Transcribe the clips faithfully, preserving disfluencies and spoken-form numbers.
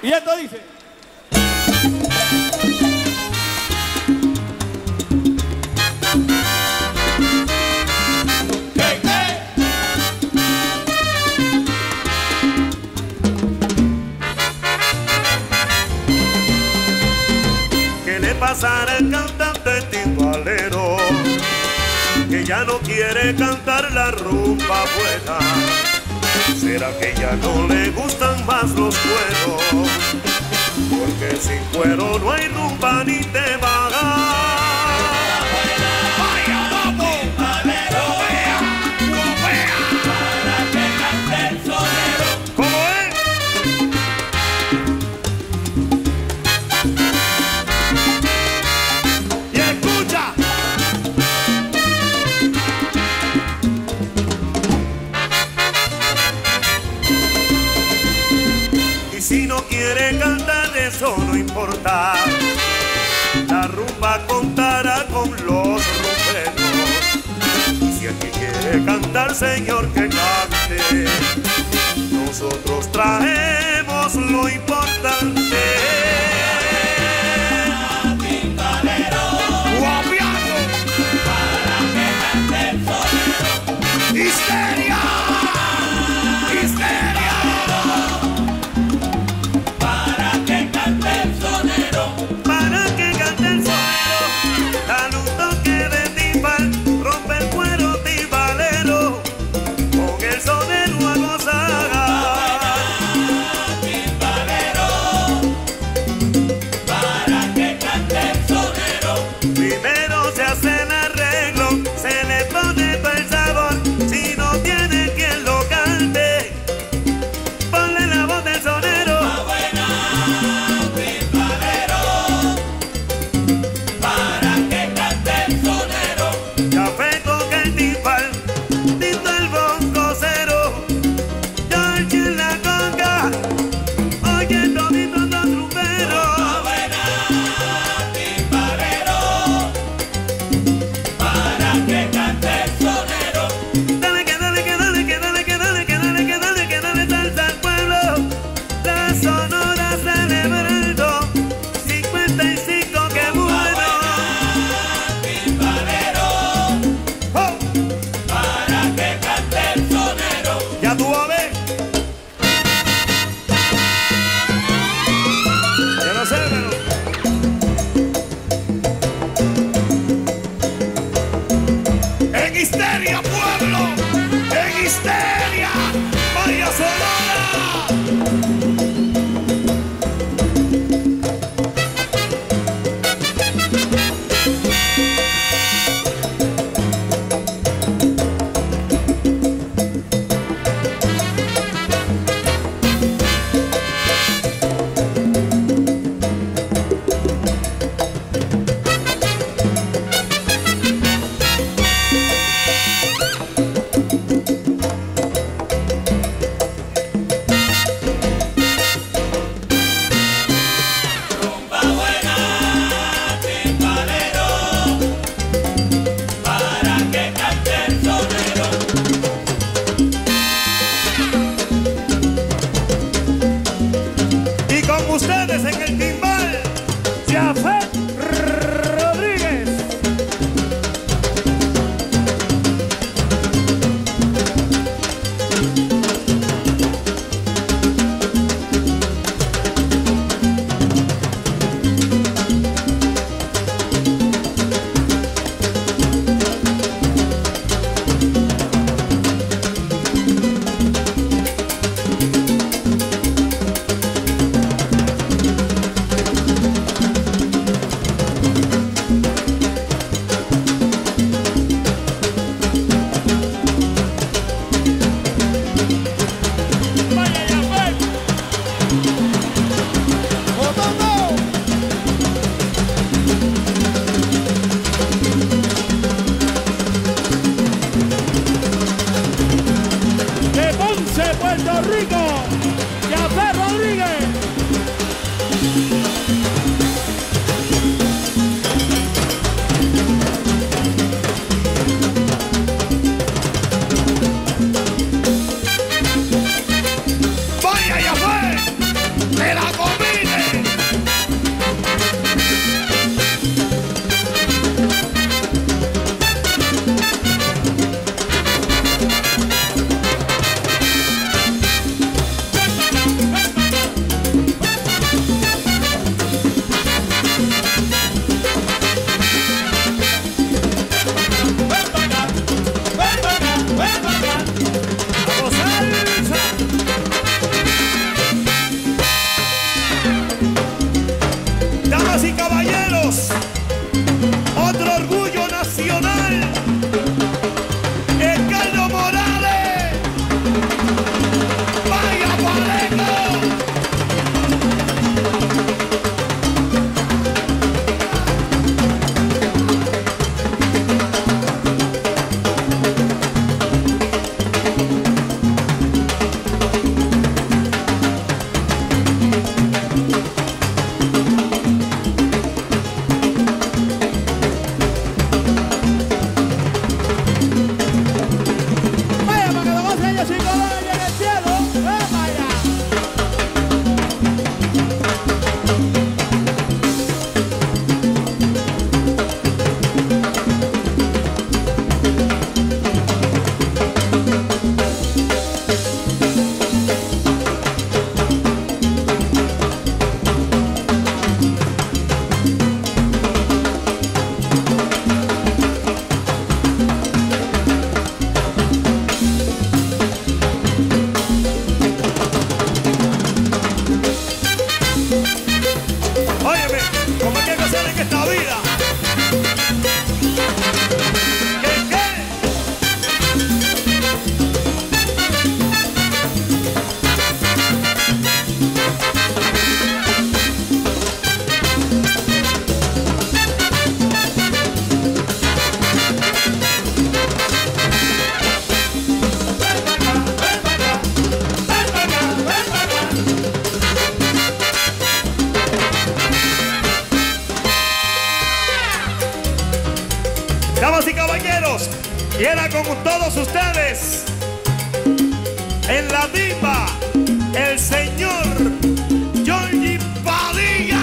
Y esto dice. ¿Qué le pasará al cantante timbalero que ya no quiere cantar la rumba buena? ¿Será que ya no le gustan más los cueros? Porque sin cuero no hay rumba ni te va a dar. ¡Vaya, vamos! ¡Timbalero! ¡Guapea! ¡Guapea! Para que cante el sonero. ¿Cómo es? ¡Y escucha! Y si no quiere cantar, eso no importa. La rumba contará con los rumberos. Y si el que quiere cantar, señor, que cante. Nosotros traemos lo importante. Timbalero, guapiano, para que cante el sonero. ¡Histeria! ¡Histeria! Para que cante el sonero. Para que cante el sonero. Dale un toque de timbal, rompe el cuero timbalero. Con el sonero a gozar. Timbalero, Y era con todos ustedes, en la timba, el señor Georgie Padilla.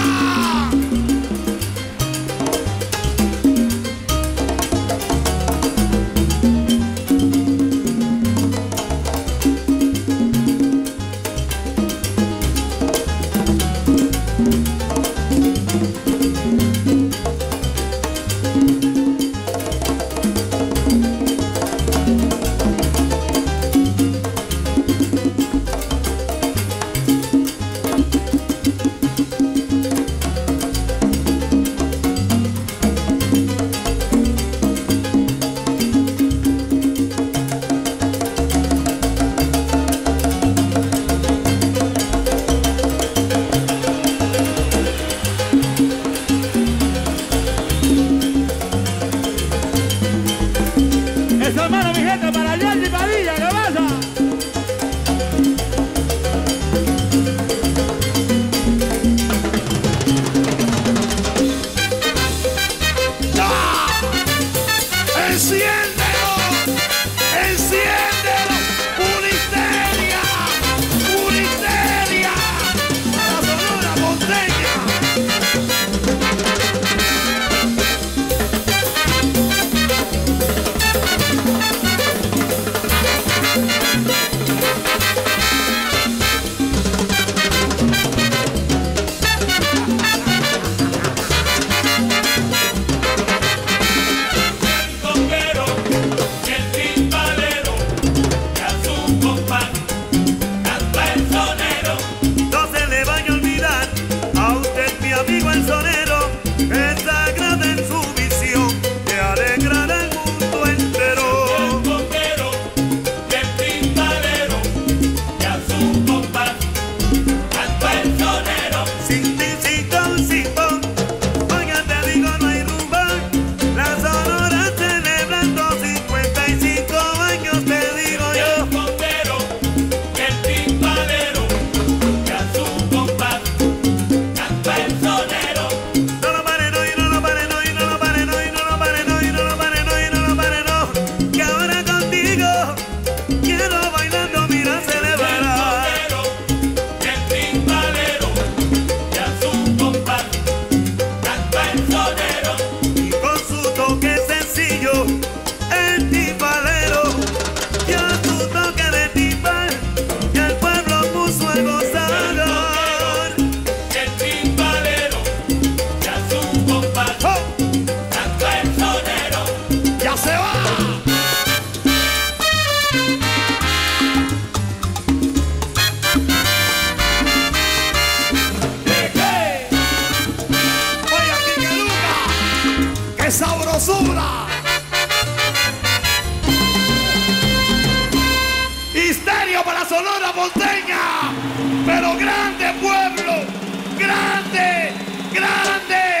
Hermano, mi gente, para Georgie Padilla, ¿qué pasa? ¡Ah! ¡Enciéndelo! ¡Enciéndelo! ¡Una histeria! ¡Una histeria! ¡La Sonora Ponceña! ¡Sabrosura! Histerio para Sonora Ponceña, pero grande pueblo, grande, grande.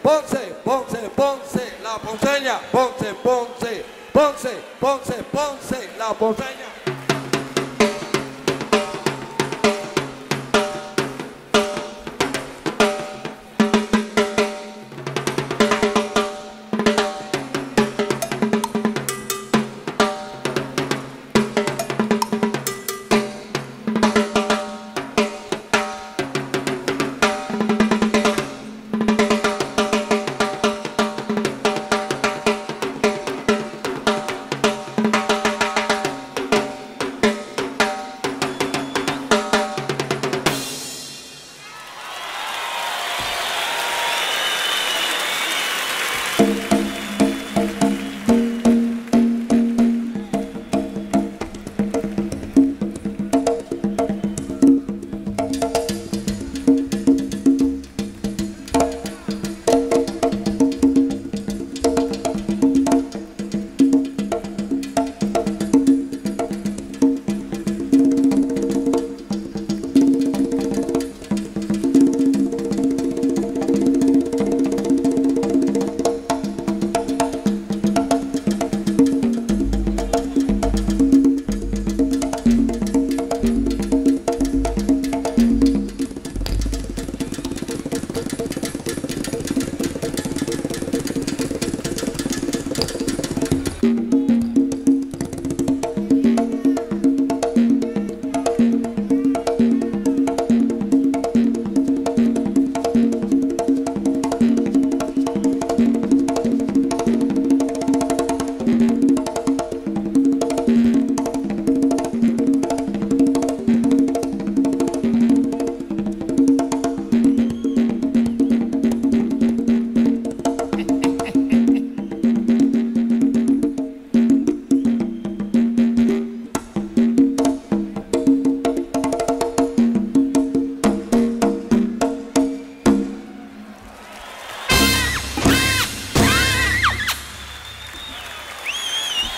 Ponce, Ponce, Ponce, la ponceña, Ponce, Ponce, Ponce, Ponce, Ponce, la ponceña.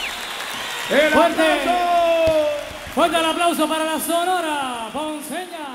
Fuerte, fuerte el aplauso para la Sonora Ponceña.